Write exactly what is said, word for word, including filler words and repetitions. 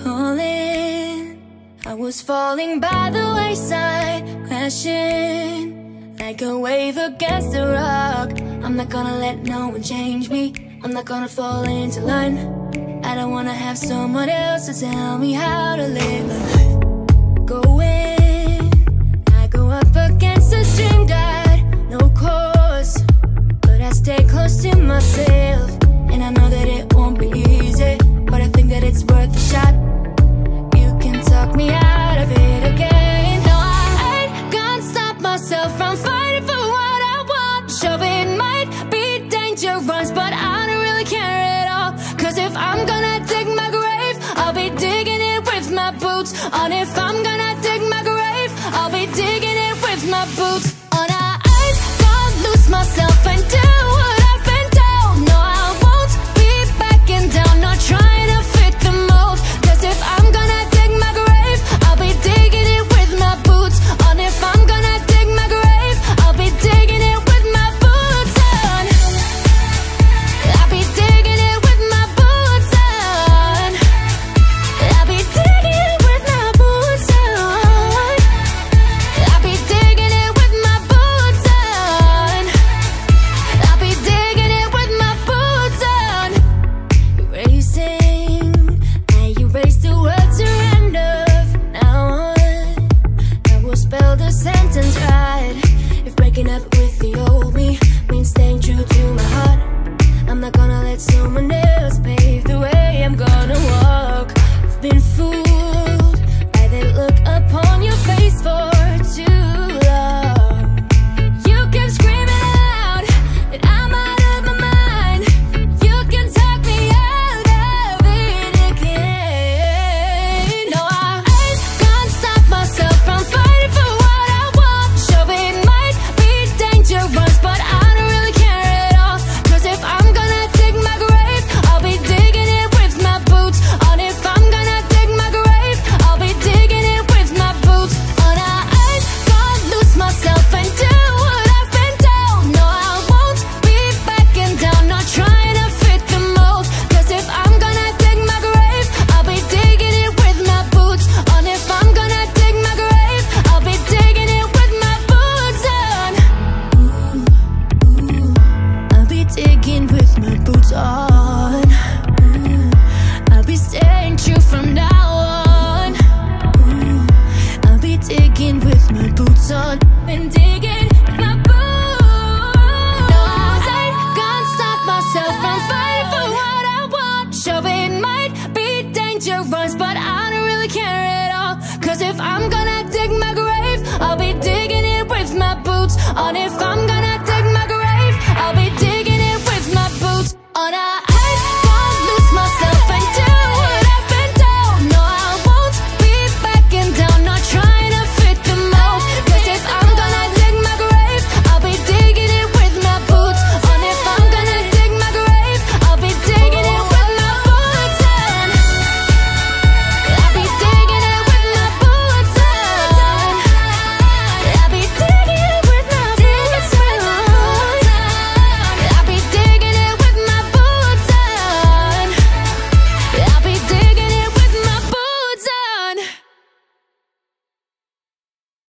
falling. I was falling by the wayside, crashing like a wave against the rock. I'm not gonna let no one change me. I'm not gonna fall into line. I don't wanna have someone else to tell me how to live my life. Going, I go up against a stream, guide, no course, but I stay close to myself. And I know that it won't be easy, but I think that it's worth a shot. You can talk me out of it again. No, I ain't gonna stop myself from fighting for what I want. Sure, it might be dangerous, but I don't really care at all. Cause if I'm gonna dig my grave, I'll be digging it with my boots on. If I'm gonna dig my grave, I'll be digging it with my boots on. I ain't gonna lose myself and do what I've been told. No, I won't be backing down, not trying to fit the mold. Cause if I'm gonna dig my grave, I'll be digging it with my boots on. If I'm gonna dig my grave, I'll be digging it with my boots on. I'll be digging it with my boots on. I'll be digging it with my boots on. I'll be digging it with my boots on. I'll be digging it with my boots on. Erasing, I erase the word surrender. From now on, I will spell the sentence right. If breaking up with the old me means staying true to my heart, I'm not gonna let someone else pave the way I'm gonna walk. I've been fooled by that look upon your face for too long. You keep screaming out that I'm out of my mind. You can talk me out of it again. No, I ain't gonna stop myself from fighting for what I want. Sure, it might be dangerous, but I don't really care at all. Cause if I'm gonna dig my grave, I'll be digging it with my boots on. If I'm gonna dig my grave, I'll be digging it with my boots on. I ain't gonna lose myself and do what I've been told. No, I won't be backing down, not trying to fit the mold. Cause if I'm gonna dig my grave, I'll be digging it with my boots on. If I'm gonna dig my grave, I'll be digging it with my boots on. Ooh, ooh, I'll be digging with my boots on. Ooh, I'll be staying true from now on. Ooh, I'll be digging with my boots on. Been digging with my boots. No, I ain't gonna stop myself from fighting for what I want. Sure, it might be dangerous, but I don't really care at all. Cause if I'm gonna dig my grave, I'll be digging it with my boots on. If I'm gonna dig my grave, I'll be digging it with my boots on.